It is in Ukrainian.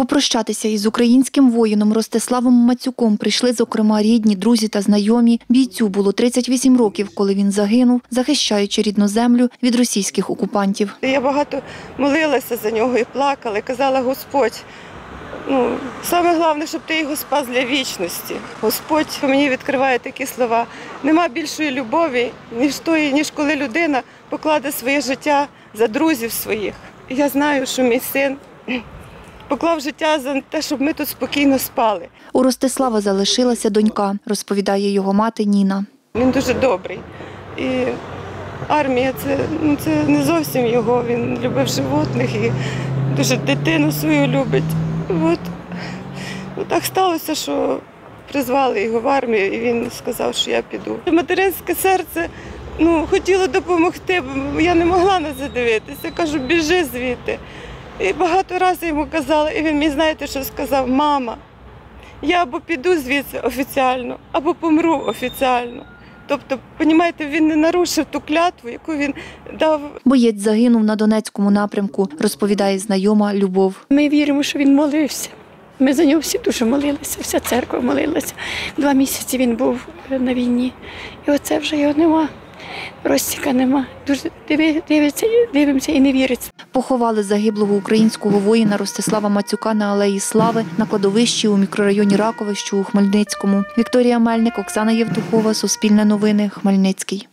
Попрощатися із українським воїном Ростиславом Мацюком прийшли, зокрема, рідні, друзі та знайомі. Бійцю було 38 років, коли він загинув, захищаючи рідну землю від російських окупантів. Я багато молилася за нього і плакала, і казала: Господь, саме головне, щоб ти його спас для вічності. Господь мені відкриває такі слова: нема більшої любові, ніж коли людина покладе своє життя за друзів своїх. І я знаю, що мій син поклав життя за те, щоб ми тут спокійно спали. У Ростислава залишилася донька, розповідає його мати Ніна. Він дуже добрий. І армія – це не зовсім його. Він любив животних і дуже дитину свою любить. Так сталося, що призвали його в армію, і він сказав, що я піду. Материнське серце хотіло допомогти, бо я не могла на це дивитися. Я кажу: біжи звідти. І багато разів йому казала, і він мені, знаєте, що сказав: мама, я або піду звідси офіціально, або помру офіціально. Тобто, розумієте, він не нарушив ту клятву, яку він дав. Боєць загинув на Донецькому напрямку, розповідає знайома Любов. Ми віримо, що він молився. Ми за нього всі дуже молилися, вся церква молилася. 2 місяці він був на війні. І оце вже його нема. Ростіка нема. Дуже дивимося і не віриться. Поховали загиблого українського воїна Ростислава Мацюка на Алеї Слави на кладовищі у мікрорайоні Ракове, що у Хмельницькому. Вікторія Мельник, Оксана Євтухова, Суспільне новини, Хмельницький.